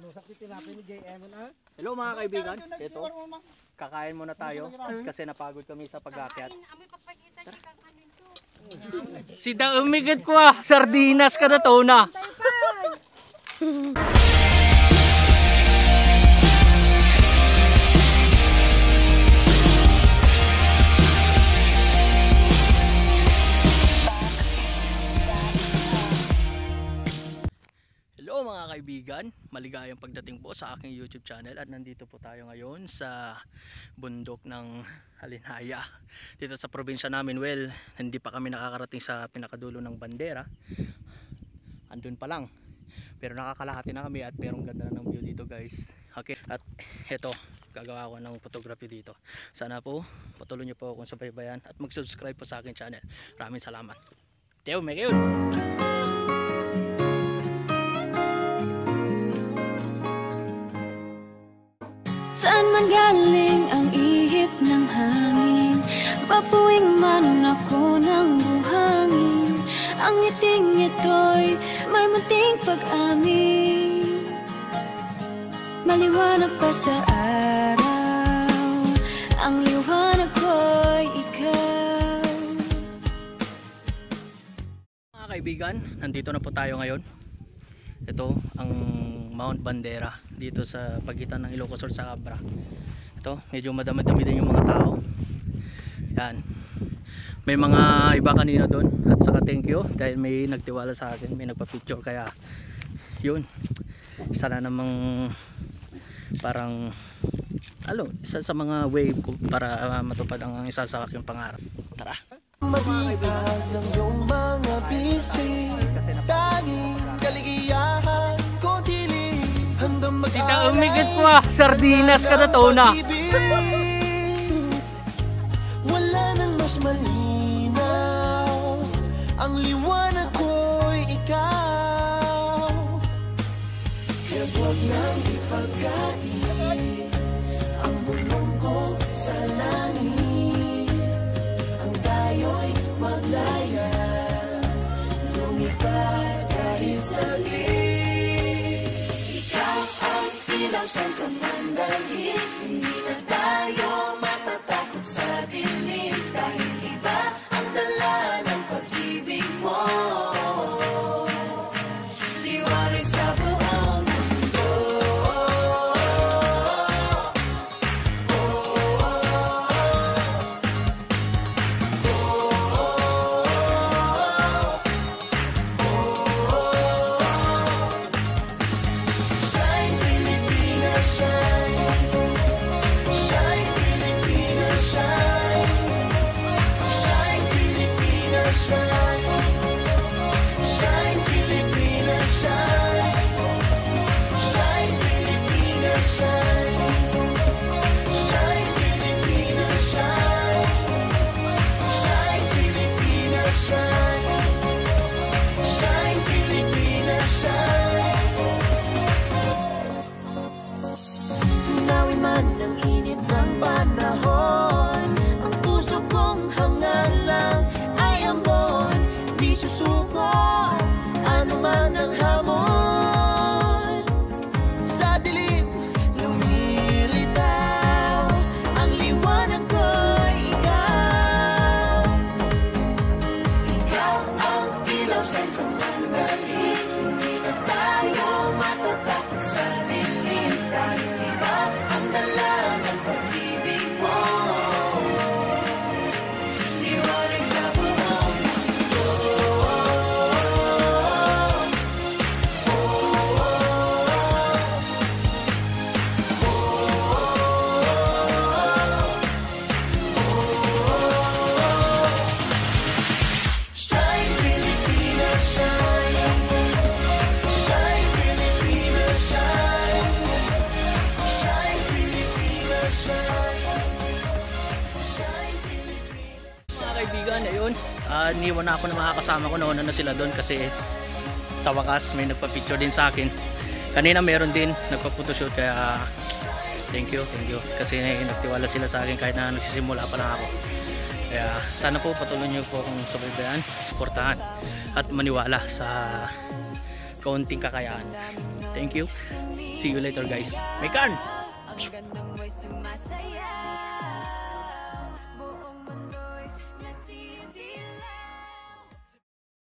Hello mga kaibigan, ito, kakain muna tayo kasi napagod kami sa pag-akyat. Si da umigit ko sardinas ka na to na. Hello mga kaibigan, maligayang pagdating po sa aking YouTube channel at nandito po tayo ngayon sa bundok ng Halinhaya dito sa probinsya namin. Well, hindi pa kami nakakarating sa pinakadulo ng Bandera, andun pa lang, pero nakakalahati na kami at merong ganda na ng view dito guys. Okay, at eto, gagawa ko ng photography dito. Sana po patuloy nyo po akong subaybayan at mag-subscribe po sa aking channel. Maraming salamat. Teo, may kayo. Saan man galing ang ihip ng hangin, papuwing man ako ng buhangin, ang ngiting ito'y may munting pag-amin. Maliwanag pa sa araw, ang liwanag ko'y ikaw. Mga kaibigan, nandito na po tayo ngayon. Ito ang Mt.Bandera dito sa pagitan ng Ilocos Sur sa Abra. Ito, medyo madami-dami din yung mga tao. Yan. May mga iba kanina doon at saka thank you dahil may nagtiwala sa akin, may nagpa-picture, kaya yun. Isa na namang parang isa sa mga wave ko para matupad ang isa sa aking pangarap. Tara. Mabihag ng iyong mga bisi, tanging kaligayahan ko dili, handang mag-aral. Si da umigit ko sardinas ka na to na. Wala nang mas malinaw, ang liwanag ko'y ikaw. Kaya huwag nang ipagkait ang bulong ko sa langit. Maglaya, lumipad kahit saglit. Ikaw ang ilaw sa kamandali, hindi na tayo matatakot sa dilim, dahil iba ang dala ng pag-ibig mo. Liwanag sa buong mundo. Ayun, niwan na ako ng mga kasama ko, noon na sila doon kasi sa wakas may nagpa-picture din sa akin. Kanina meron din nagpa-photoshoot, kaya thank you kasi nagtiwala sila sa akin kahit na nagsisimula pa lang ako. Kaya sana po patuloy niyo po akong subaybayan, suportahan at maniwala sa kaunting kakayahan. Thank you. See you later guys. May karn! Ang ganda mo'y sumasaya.